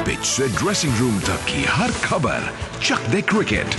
Pitch से dressing room तक की हर खबर Chak De cricket.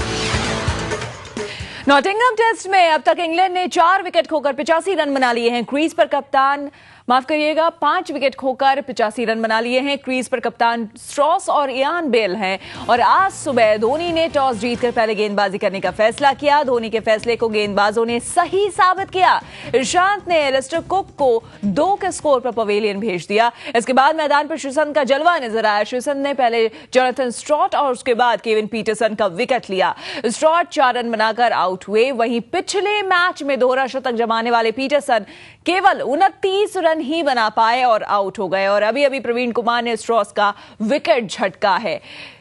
Nottingham Test में अब तक इंग्लैंड ने 4 विकेट खोकर 85 रन बना लिए हैं। क्रीज पर कप्तान 5 विकेट खोकर 85 रन बना लिए हैं। क्रीज पर कप्तान स्ट्रॉस और इयान बेल हैं। और आज सुबह धोनी ने टॉस जीतकर पहले गेंदबाजी करने का फैसला किया। धोनी के फैसले को गेंदबाजों ने सही साबित किया। ईशांत ने एलिस्टर कुक को 2 के स्कोर पर पवेलियन भेज दिया। इसके बाद मैदान पर श्रीसंत का जलवा नजर आया। श्रीसंत ने पहले जोनाथन स्ट्रॉट और उसके बाद केविन पीटरसन का विकेट लिया। स्ट्रॉट 4 रन बनाकर आउट हुए। वहीं पिछले मैच में दोहरा शतक जमाने वाले पीटरसन केवल 29 रन ही बना पाए और आउट हो गए। और अभी अभी प्रवीण कुमार ने स्ट्रॉस का विकेट झटका है।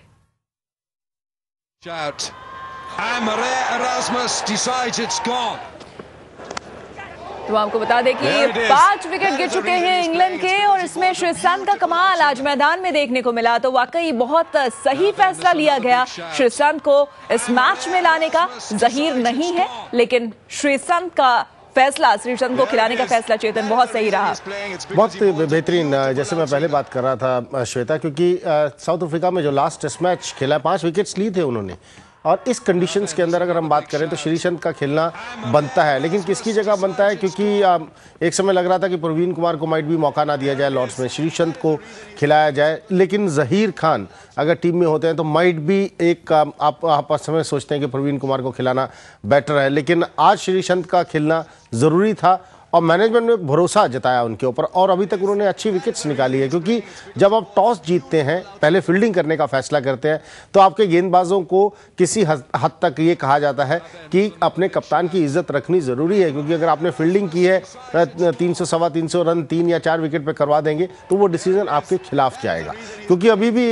तो आपको बता दें कि 5 विकेट गिर चुके हैं इंग्लैंड के और इसमें श्रीसंत का कमाल आज मैदान में देखने को मिला। तो वाकई बहुत सही फैसला लिया गया श्रीसंत को इस मैच में लाने का। जहीर नहीं है लेकिन श्रीसंत का फैसला, श्रीसंत को खिलाने का फैसला चेतन बहुत सही रहा, बहुत बेहतरीन। जैसे मैं पहले बात कर रहा था श्वेता, क्योंकि साउथ अफ्रीका में जो लास्ट टेस्ट मैच खेला 5 विकेट्स ली थे उन्होंने। और इस कंडीशंस के अंदर अगर हम बात करें तो श्रीसंत का खेलना बनता है। लेकिन किसकी जगह बनता है, क्योंकि एक समय लग रहा था कि प्रवीण कुमार को माइट भी मौका ना दिया जाए लॉर्ड्स में, श्रीसंत को खिलाया जाए। लेकिन जहीर खान अगर टीम में होते हैं तो माइट भी एक आप समय सोचते हैं कि प्रवीण कुमार को खिलाना बेटर है। लेकिन आज श्रीसंत का खेलना ज़रूरी था और मैनेजमेंट ने भरोसा जताया उनके ऊपर और अभी तक उन्होंने अच्छी विकेट्स निकाली है। क्योंकि जब आप टॉस जीतते हैं, पहले फील्डिंग करने का फैसला करते हैं, तो आपके गेंदबाजों को किसी हद तक ये कहा जाता है कि अपने कप्तान की इज्जत रखनी ज़रूरी है। क्योंकि अगर आपने फील्डिंग की है 300 सवा 300 रन 3 या 4 विकेट पर करवा देंगे तो वो डिसीजन आपके खिलाफ जाएगा। क्योंकि अभी भी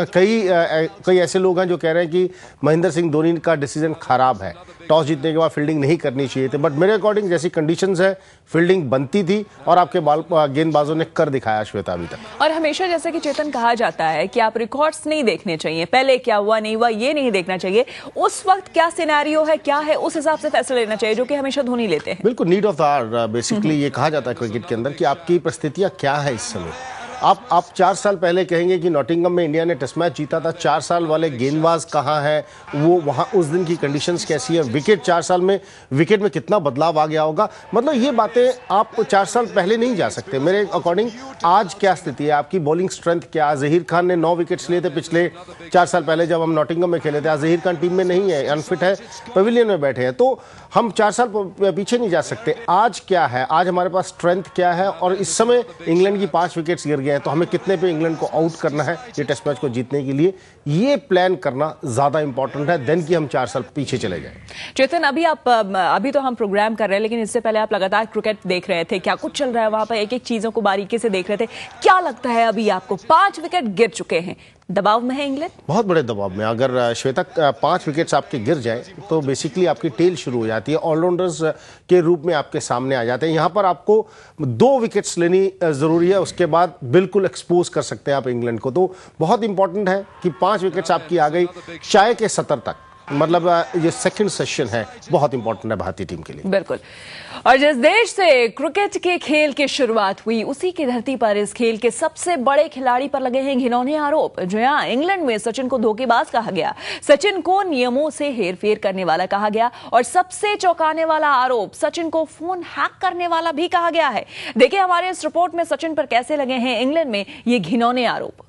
कई ऐसे लोग हैं जो कह रहे हैं कि महेंद्र सिंह धोनी का डिसीजन खराब है, टॉस जीतने के बाद फील्डिंग नहीं करनी चाहिए थी। बट मेरे अकॉर्डिंग जैसी कंडीशंस है फील्डिंग बनती थी और आपके गेंदबाजों ने कर दिखाया श्वेता अभी तक। और हमेशा जैसे कि चेतन कहा जाता है कि आप रिकॉर्ड्स नहीं देखने चाहिए, पहले क्या हुआ नहीं हुआ ये नहीं देखना चाहिए, उस वक्त क्या सिनेरियो है क्या है उस हिसाब से फैसला लेना चाहिए, जो कि हमेशा धोनी लेते हैं। बिल्कुल, need of the hour basically ये कहा जाता है क्रिकेट के अंदर कि आपकी परिस्थितियां क्या है इस समय। आप 4 साल पहले कहेंगे कि नॉटिंघम में इंडिया ने टेस्ट मैच जीता था, 4 साल वाले गेंदबाज कहाँ है, वो वहाँ उस दिन की कंडीशंस कैसी है, विकेट 4 साल में विकेट में कितना बदलाव आ गया होगा। मतलब ये बातें आप 4 साल पहले नहीं जा सकते। मेरे अकॉर्डिंग आज क्या स्थिति है, आपकी बॉलिंग स्ट्रेंथ क्या। जहीर खान ने 9 विकेट्स लिए थे पिछले 4 साल पहले जब हम नॉटिंघम में खेले थे। आज जहीर खान टीम में नहीं है, अनफिट है, पवेलियन में बैठे हैं। तो हम 4 साल पीछे नहीं जा सकते। आज क्या है, आज हमारे पास स्ट्रेंथ क्या है और इस समय इंग्लैंड की 5 विकेट्स गिर गए हैं तो हमें कितने पे इंग्लैंड को आउट करना है ये टेस्ट मैच को जीतने के लिए, ये प्लान करना ज्यादा इंपॉर्टेंट है देन कि हम 4 साल पीछे चले जाएं। चेतन, अभी तो हम प्रोग्राम कर रहे हैं लेकिन इससे पहले आप लगातार क्रिकेट देख रहे थे, क्या कुछ चल रहा है वहां पर, एक एक चीजों को बारीकी से देख रहे थे। क्या लगता है अभी आपको 5 विकेट गिर चुके हैं, दबाव में है इंग्लैंड? बहुत बड़े दबाव में। अगर श्वेता 5 विकेट्स आपके गिर जाए तो बेसिकली आपकी टेल शुरू हो जाती है, ऑलराउंडर्स के रूप में आपके सामने आ जाते हैं। यहाँ पर आपको 2 विकेट्स लेनी जरूरी है, उसके बाद बिल्कुल एक्सपोज कर सकते हैं आप इंग्लैंड को। तो बहुत इंपॉर्टेंट है कि 5 विकेट्स आपकी आ गई चाहे के 70 तक, मतलब ये सेकंड सेशन है, बहुत इंपॉर्टेंट है भारतीय टीम के लिए। बिल्कुल। और जिस देश से क्रिकेट के खेल की शुरुआत हुई उसी की धरती पर इस खेल के सबसे बड़े खिलाड़ी पर लगे हैं घिनौने आरोप। जहां इंग्लैंड में सचिन को धोखेबाज कहा गया, सचिन को नियमों से हेरफेर करने वाला कहा गया और सबसे चौंकाने वाला आरोप, सचिन को फोन हैक करने वाला भी कहा गया है। देखिए हमारे इस रिपोर्ट में सचिन पर कैसे लगे हैं इंग्लैंड में ये घिनौने आरोप।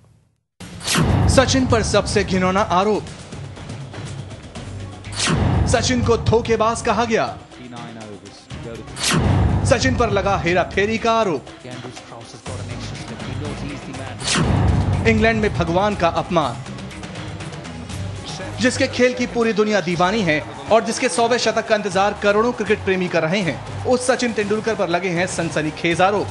सचिन पर सबसे घिनौना आरोप, सचिन को धोखेबाज कहा गया, सचिन पर लगा हेराफेरी का आरोप, इंग्लैंड में भगवान का अपमान, जिसके खेल की पूरी दुनिया दीवानी है और जिसके 100वें शतक का इंतजार करोड़ों क्रिकेट प्रेमी कर रहे हैं, उस सचिन तेंदुलकर पर लगे हैं सनसनीखेज आरोप।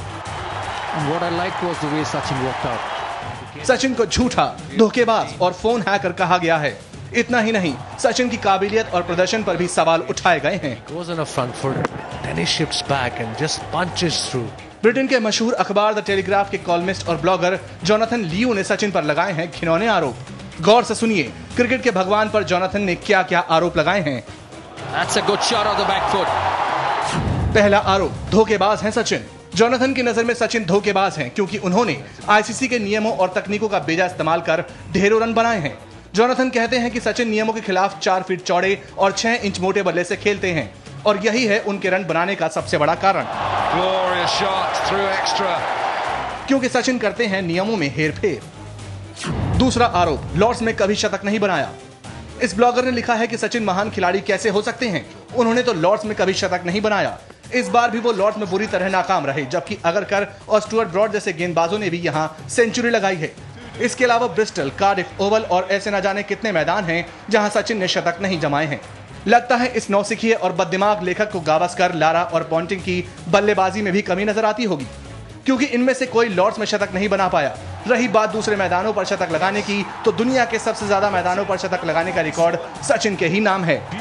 सचिन को झूठा, धोखेबाज और फोन हैकर कहा गया है। इतना ही नहीं, सचिन की काबिलियत और प्रदर्शन पर भी सवाल उठाए गए हैं। ब्रिटेन के मशहूर अखबार द टेलीग्राफ के कॉलमिस्ट और ब्लॉगर जोनाथन लियू ने सचिन पर लगाए हैं घिनौने आरोप। गौर से सुनिए क्रिकेट के भगवान पर जोनाथन ने क्या क्या आरोप लगाए हैं। पहला आरोप, धोखेबाज हैं सचिन। जोनाथन की नजर में सचिन धोखेबाज हैं क्योंकि उन्होंने आईसीसी के नियमों और तकनीकों का बेजा इस्तेमाल कर ढेरों रन बनाए हैं। जोनाथन कहते हैं कि सचिन नियमों के खिलाफ 4 फीट चौड़े और 6 इंच मोटे बल्ले से खेलते हैं और यही है उनके रन बनाने का सबसे बड़ा कारण। क्योंकि सचिन करते हैं नियमों में हेरफेर। दूसरा आरोप, लॉर्ड्स में कभी शतक नहीं बनाया। इस ब्लॉगर ने लिखा है कि सचिन महान खिलाड़ी कैसे हो सकते हैं, उन्होंने तो लॉर्ड्स में कभी शतक नहीं बनाया। इस बार भी वो लॉर्ड्स में बुरी तरह नाकाम रहे, जबकि अगरकर और स्टुअर्ट ब्रॉड जैसे गेंदबाजों ने भी यहां सेंचुरी लगाई है। इसके अलावा ब्रिस्टल, कार्डिफ, ओवल और ऐसे न जाने कितने मैदान हैं जहां सचिन ने शतक नहीं जमाए हैं। लगता है इस नौसिखिए और बददिमाग लेखक को गावस्कर, लारा और पॉन्टिंग की बल्लेबाजी में भी कमी नजर आती होगी, क्योंकि इनमें से कोई लॉर्ड्स में शतक नहीं बना पाया। रही बात दूसरे मैदानों पर शतक लगाने की, तो दुनिया के सबसे ज्यादा मैदानों पर शतक लगाने का रिकॉर्ड सचिन के ही नाम है।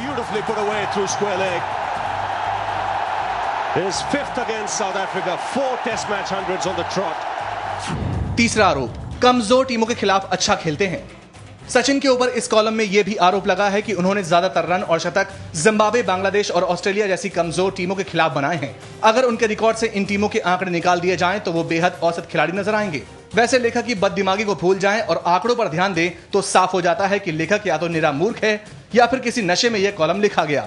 तीसरा आरोप, कमजोर टीमों के खिलाफ अच्छा खेलते हैं। सचिन के ऊपर इस कॉलम में यह भी आरोप लगा है कि उन्होंने ज्यादातर रन और शतक जिम्बाब्वे, बांग्लादेश और ऑस्ट्रेलिया जैसी कमजोर टीमों के खिलाफ बनाए हैं। अगर उनके रिकॉर्ड से इन टीमों के आंकड़े निकाल दिए जाएं तो वो बेहद औसत खिलाड़ी नजर आएंगे। वैसे लेखक की बददिमागी को भूल जाएं और आंकड़ों पर ध्यान दें तो साफ हो जाता है कि लेखक या तो निरा मूर्ख है या फिर किसी नशे में यह कॉलम लिखा गया।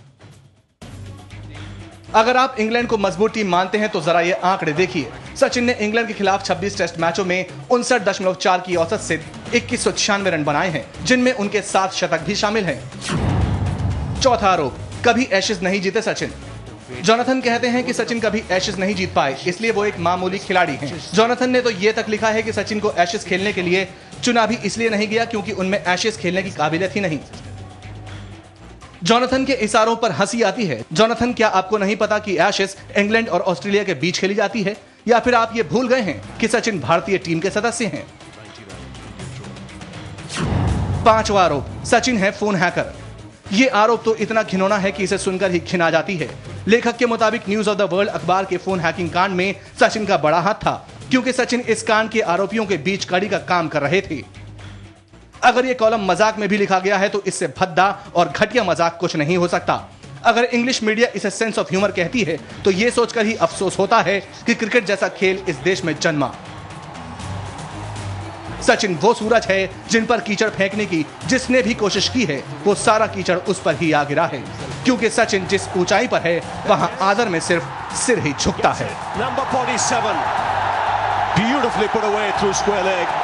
अगर आप इंग्लैंड को मजबूत टीम मानते हैं तो जरा ये आंकड़े देखिए। सचिन ने इंग्लैंड के खिलाफ 26 टेस्ट मैचों में 59.4 की औसत से 2196 रन बनाए हैं, जिनमें उनके 7 शतक भी शामिल हैं। चौथा आरोप, कभी एशेज नहीं जीते सचिन। जोनाथन कहते हैं कि सचिन कभी एशेज नहीं जीत पाए, इसलिए वो एक मामूली खिलाड़ी हैं। जोनाथन ने तो ये तक लिखा है कि सचिन को एशेज खेलने के लिए चुना भी इसलिए नहीं गया क्योंकि उनमें एशेज खेलने की काबिलियत ही नहीं। जोनाथन के इशारों पर हंसी आती है। जोनाथन, क्या आपको नहीं पता कि एशेज इंग्लैंड और ऑस्ट्रेलिया के बीच खेली जाती है, या फिर आप ये भूल गए हैं कि सचिन भारतीय टीम के सदस्य हैं। पांचवा आरोप, सचिन है फोन हैकर। ये आरोप तो इतना घिनौना है कि इसे सुनकर ही घिन आ जाती है। लेखक के मुताबिक न्यूज ऑफ द वर्ल्ड अखबार के फोन हैकिंग कांड में सचिन का बड़ा हाथ था, क्योंकि सचिन इस कांड के आरोपियों के बीच कड़ी का काम कर रहे थे। अगर ये कॉलम मजाक में भी लिखा गया है तो इससे भद्दा और घटिया मजाक कुछ नहीं हो सकता। अगर इंग्लिश मीडिया इसे सेंस ऑफ ह्यूमर कहती है तो यह सोचकर ही अफसोस होता है कि क्रिकेट जैसा खेल इस देश में जन्मा। सचिन वो सूरज है जिन पर कीचड़ फेंकने की जिसने भी कोशिश की है वो सारा कीचड़ उस पर ही आ गिरा है, क्योंकि सचिन जिस ऊंचाई पर है वहां आदर में सिर्फ सिर ही झुकता है। Number 47, beautifully put away through square leg.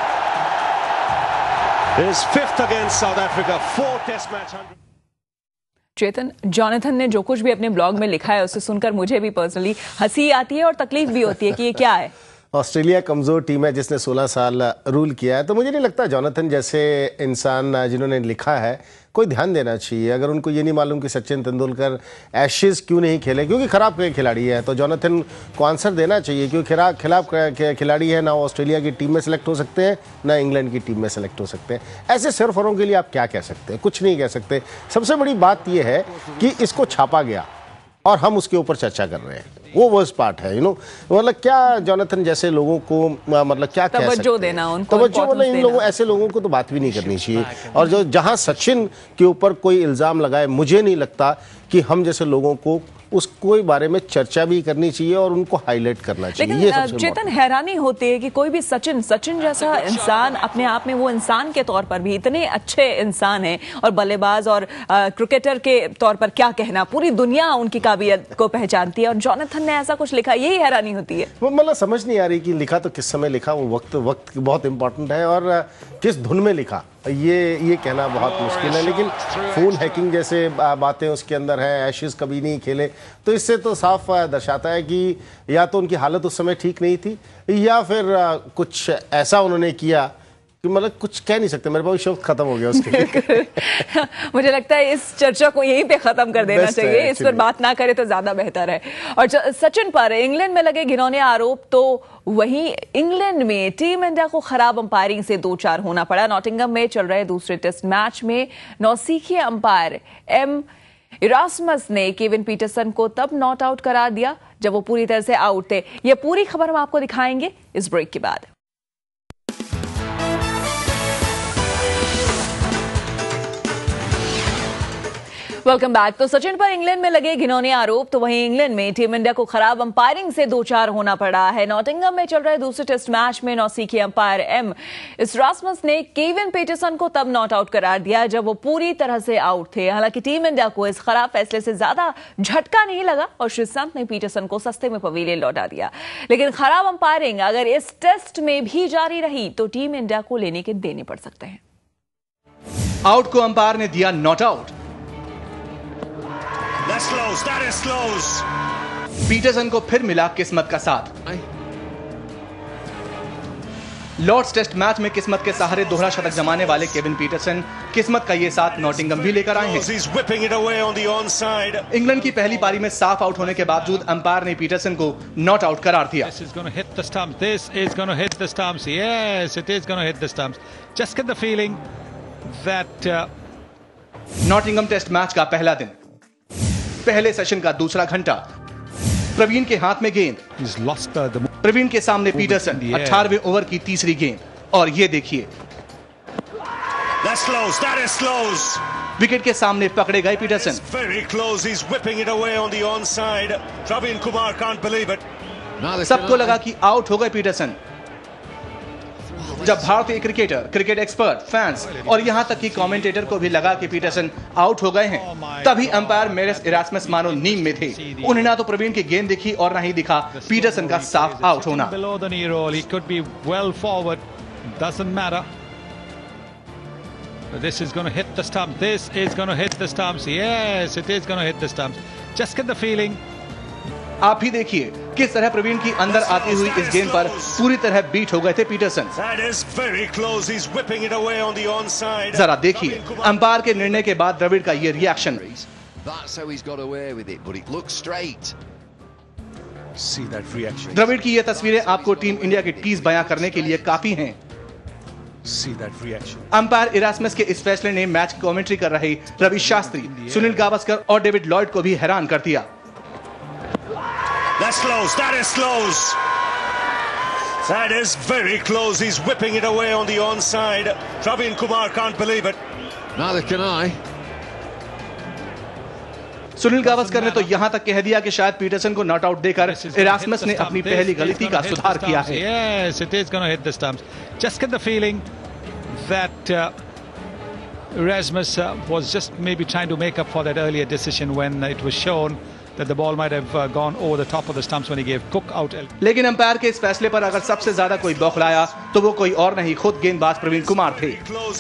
His 5th against South Africa, 4 Test match 100. Chetan, Jonathan ने जो कुछ भी अपने ब्लॉग में लिखा है उसे सुनकर मुझे भी पर्सनली हंसी आती है और तकलीफ भी होती है कि ये क्या है। ऑस्ट्रेलिया कमज़ोर टीम है जिसने 16 साल रूल किया है, तो मुझे नहीं लगता जोनाथन जैसे इंसान जिन्होंने लिखा है कोई ध्यान देना चाहिए। अगर उनको ये नहीं मालूम कि सचिन तेंदुलकर एशेज क्यों नहीं खेले, क्योंकि खराब खिलाड़ी है, तो जोनाथन को आंसर देना चाहिए, क्योंकि खिलाफ खिलाड़ी है, ना ऑस्ट्रेलिया की टीम में सेलेक्ट हो सकते हैं ना इंग्लैंड की टीम में सेलेक्ट हो सकते हैं। ऐसे सरफरों के लिए आप क्या कह सकते हैं? कुछ नहीं कह सकते। सबसे बड़ी बात यह है कि इसको छापा गया और हम उसके ऊपर चर्चा कर रहे हैं, वो वर्स्ट पार्ट है। मतलब क्या जोनाथन जैसे लोगों को मतलब क्या तवज्जो देना, उनको तवज्जो, मतलब इन लोगों ऐसे लोगों को तो बात भी नहीं करनी चाहिए। और जो जहां सचिन के ऊपर कोई इल्जाम लगाए, मुझे नहीं लगता कि हम जैसे लोगों को उसको बारे में चर्चा भी करनी चाहिए और उनको हाईलाइट करना चाहिए। लेकिन चेतन, हैरानी होती है कि कोई भी सचिन जैसा इंसान अपने आप में, वो इंसान के तौर पर भी इतने अच्छे इंसान है और बल्लेबाज और क्रिकेटर के तौर पर क्या कहना, पूरी दुनिया उनकी काबिलियत को पहचानती है और जोनाथन ने ऐसा कुछ लिखा, यही हैरानी होती है। वो मतलब समझ नहीं आ रही कि लिखा तो किस समय लिखा, वो वक्त बहुत इंपॉर्टेंट है, और किस धुन में लिखा ये कहना बहुत मुश्किल है। लेकिन फोन हैकिंग जैसे बातें उसके अंदर हैं, एशेज कभी नहीं खेले, तो इससे तो साफ दर्शाता है कि या तो उनकी हालत उस समय ठीक नहीं थी या फिर कुछ ऐसा उन्होंने किया कि मतलब कुछ कह नहीं सकते। मेरे पास शब्द खत्म हो गया उसके लिए। मुझे लगता है इस चर्चा को यहीं पे खत्म कर देना चाहिए, इस पर बात ना करे तो ज्यादा बेहतर है। और सचिन पर इंग्लैंड में लगे घिनौने आरोप, तो वहीं इंग्लैंड में टीम इंडिया को खराब अंपायरिंग से 2-4 होना पड़ा। नॉटिंघम में चल रहे दूसरे टेस्ट मैच में नौसिखिए अंपायर एम इरास्मस ने केविन पीटरसन को तब नॉट आउट करार दिया जब वो पूरी तरह से आउट थे। ये पूरी खबर हम आपको दिखाएंगे इस ब्रेक के बाद। Welcome back. तो सचिन पर इंग्लैंड में लगे घिनौने आरोप, तो वहीं इंग्लैंड में टीम इंडिया को खराब अंपायरिंग से 2-4 होना पड़ा है। नॉटिंघम में चल रहे दूसरे टेस्ट मैच में नौसिखिए अंपायर एम इरास्मस ने केविन पीटरसन को तब नॉट आउट करार दिया जब वो पूरी तरह से आउट थे। हालांकि टीम इंडिया को इस खराब फैसले से ज्यादा झटका नहीं लगा और श्रीसंत ने पीटरसन को सस्ते में पवेलियन लौटा दिया। लेकिन खराब अंपायरिंग अगर इस टेस्ट में भी जारी रही तो टीम इंडिया को लेने के देने पड़ सकते हैं। आउट को अंपायर ने दिया नॉट आउट। पीटरसन को फिर मिला किस्मत का साथ। लॉर्ड्स टेस्ट मैच में किस्मत के सहारे दोहरा शतक जमाने वाले केविन पीटरसन किस्मत का ये साथ नॉटिंघम भी लेकर आए हैं। इंग्लैंड की पहली पारी में साफ आउट होने के बावजूद अंपायर ने पीटरसन को नॉट आउट करार दिया। नॉटिंघम टेस्ट मैच का पहला दिन, पहले सेशन का दूसरा घंटा। प्रवीण के हाथ में गेंद, प्रवीण के सामने पीटरसन 18वें ओवर की तीसरी गेंद और ये देखिए विकेट के सामने पकड़े गए पीटरसन। सबको लगा कि आउट हो गए पीटरसन। जब भारतीय क्रिकेटर, क्रिकेट एक्सपर्ट, फैंस और यहां तक कि कमेंटेटर को भी लगा कि पीटरसन आउट हो गए हैं, तभी अंपायर मेरेस इरास्मस मानो नींद में थे। उन्हें ना तो प्रवीण की गेंद दिखी और ना ही दिखा पीटरसन का साफ आउट होना। This is going to hit the stump. This is going to hit the stumps. Yes, it is going to hit the stumps. Just get the feeling. आप भी देखिए किस तरह प्रवीण की अंदर आती हुई इस गेंद पर पूरी तरह बीट हो गए थे पीटरसन। जरा देखिए अंपायर के निर्णय के बाद द्रविड़ का ये रिएक्शन। द्रविड़ की ये तस्वीरें आपको टीम इंडिया की टीज बयां करने के लिए काफी हैं। अंपायर इरास्मस के इस फैसले ने मैच की कमेंट्री कर रहे रवि शास्त्री, सुनील गावस्कर और डेविड लॉयड को भी हैरान कर दिया। That's close. That is close. That is very close. He's whipping it away on the onside. Praveen Kumar can't believe it. Neither can I. Sunil Gavaskar ने तो यहां तक कह दिया कि शायद पीटरसन को नॉट आउट देकर इरास्मस ने अपनी पहली गलती का सुधार किया है। Yes, it is going to hit the stumps. Just get the feeling that Erasmus was just maybe trying to make up for that earlier decision when it was shown that the ball might have gone over the top of the stumps when he gave Cook out. लेकिन umpire के इस फैसले पर अगर सबसे ज्यादा कोई बौखलाया तो वो कोई और नहीं, खुद गेंदबाज प्रवीण कुमार थे।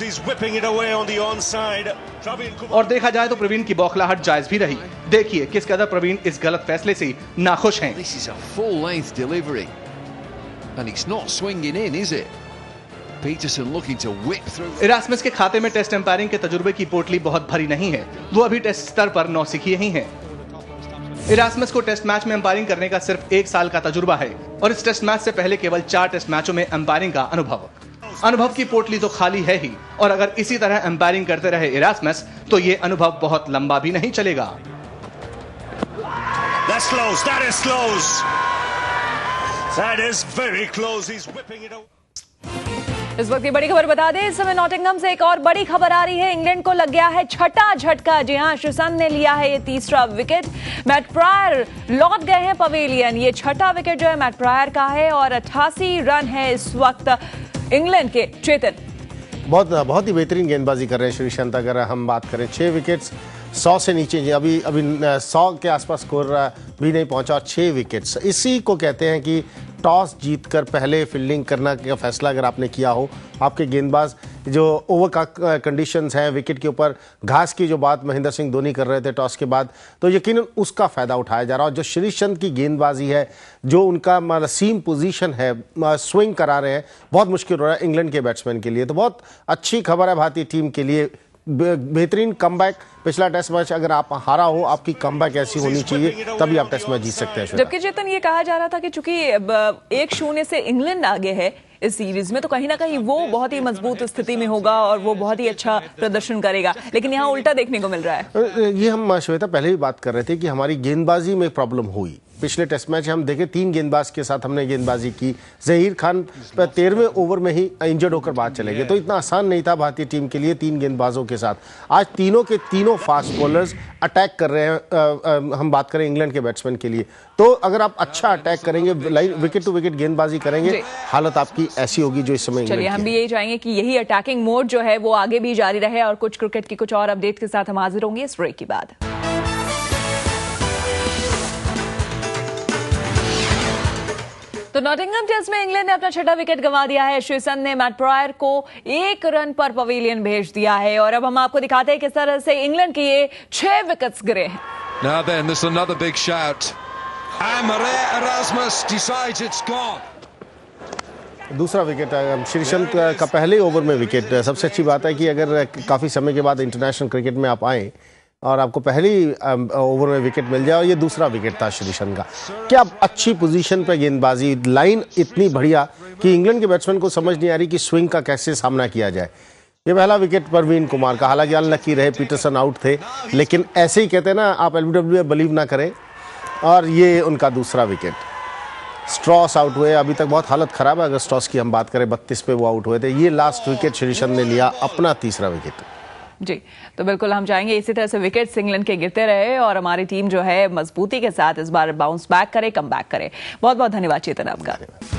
और देखा जाए तो प्रवीण की बौखलाहट जायज भी रही। देखिए किस कदर प्रवीण इस गलत फैसले से नाखुश हैं। This is a full length delivery and it's not swinging in, is it? Peterson looking to whip through. Erasmus के खाते में टेस्ट अंपायरिंग के तजुर्बे की पोटली बहुत भरी नहीं है। वो अभी टेस्ट स्तर पर नौसिखिए ही हैं। इरास्मस को टेस्ट मैच में अंपायरिंग करने का सिर्फ 1 साल का तजुर्बा है और इस टेस्ट मैच से पहले केवल 4 टेस्ट मैचों में अंपायरिंग का अनुभव की पोटली तो खाली है ही, और अगर इसी तरह अंपायरिंग करते रहे इरास्मस तो ये अनुभव बहुत लंबा भी नहीं चलेगा। That's close. That is close. That is very close. He's whipping it away. इस वक्त की बड़ी खबर बता दें, इस समय नॉटिंघम से एक और बड़ी खबर आ रही है। इंग्लैंड को लग गया है छठा झटका। जी हां, श्रीसंत ने लिया है ये तीसरा विकेट। मैट प्रायर लौट गए हैं पवेलियन। ये छठा विकेट जो है मैट प्रायर का है और 88 रन है इस वक्त इंग्लैंड के। चेतन, बहुत ही बेहतरीन गेंदबाजी कर रहे हैं श्रीसंत। अगर हम बात करें 6 विकेट्स 100 से नीचे, अभी 100 के आसपास स्कोर भी नहीं पहुंचा और 6 विकेट्स। इसी को कहते हैं कि टॉस जीतकर पहले फील्डिंग करना का फैसला अगर आपने किया हो। आपके गेंदबाज जो ओवर का कंडीशंस हैं, विकेट के ऊपर घास की जो बात महेंद्र सिंह धोनी कर रहे थे टॉस के बाद, तो यकीनन उसका फ़ायदा उठाया जा रहा है। और जो श्रीसंत की गेंदबाजी है, जो उनका सीम पोजीशन है, स्विंग करा रहे हैं, बहुत मुश्किल हो रहा है इंग्लैंड के बैट्समैन के लिए। तो बहुत अच्छी खबर है भारतीय टीम के लिए। बेहतरीन कमबैक। पिछला टेस्ट मैच अगर आप हारा हो, आपकी कमबैक ऐसी होनी चाहिए, तभी आप टेस्ट मैच जीत सकते हैं। जबकि चेतन, ये कहा जा रहा था कि चूंकि 1-0 से इंग्लैंड आगे है इस सीरीज में, तो कहीं ना कहीं वो बहुत ही मजबूत स्थिति में होगा और वो बहुत ही अच्छा प्रदर्शन करेगा, लेकिन यहाँ उल्टा देखने को मिल रहा है। ये हम श्वेता पहले भी बात कर रहे थे कि हमारी गेंदबाजी में प्रॉब्लम हुई। पिछले टेस्ट मैच हम देखे 3 गेंदबाज के साथ हमने गेंदबाजी की। जहीर खान 13वें ओवर में ही इंजर्ड होकर बाहर चले गए, तो इतना आसान नहीं था भारतीय टीम के लिए 3 गेंदबाजों के साथ। आज तीनों के तीनों फास्ट बॉलर्स अटैक कर रहे हैं। हम बात करें इंग्लैंड के बैट्समैन के लिए, तो अगर आप अच्छा अटैक करेंगे, विकेट टू विकेट गेंदबाजी करेंगे, हालत आपकी ऐसी होगी जो इस समय। चलिए हम भी यही चाहेंगे कि यही अटैकिंग मोड जो है वो आगे भी जारी रहे, और कुछ क्रिकेट की कुछ और अपडेट के साथ हम हाजिर होंगे इस ब्रेक के बाद। तो नॉटिंघम टेस्ट में इंग्लैंड ने अपना छठा विकेट गंवा दिया है। श्रीसंत ने मैट प्रायर को 1 रन पर पवेलियन भेज दिया है, और अब हम आपको दिखाते हैं किस तरह से इंग्लैंड के ये 6 विकेट्स गिरे हैं। Now then, there's another big shout. And Maria Erasmus decides it's gone. दूसरा विकेट श्रीसंत का पहले ओवर में विकेट। सबसे अच्छी बात है कि अगर काफ़ी समय के बाद इंटरनेशनल क्रिकेट में आप आए और आपको पहली ओवर में विकेट मिल जाए, और ये दूसरा विकेट था श्रीसंत का। क्या अच्छी पोजीशन पर गेंदबाजी, लाइन इतनी बढ़िया कि इंग्लैंड के बैट्समैन को समझ नहीं आ रही कि स्विंग का कैसे सामना किया जाए। ये पहला विकेट प्रवीण कुमार का, हालांकि अनलकी रहे, पीटरसन आउट थे, लेकिन ऐसे ही कहते हैं ना, आप एलबीडब्ल्यू में बिलीव ना करें। और ये उनका दूसरा विकेट। स्ट्रॉस आउट हुए, अभी तक बहुत हालत खराब है अगर स्ट्रॉस की हम बात करें, 32 पे वो आउट हुए थे। ये लास्ट विकेट श्रीसंत ने लिया, अपना तीसरा विकेट। जी, तो बिल्कुल हम चाहेंगे इसी तरह से विकेट्स इंग्लैंड के गिरते रहे और हमारी टीम जो है मजबूती के साथ इस बार बाउंस बैक करे, कम बैक करे। बहुत बहुत धन्यवाद चेतन आपका।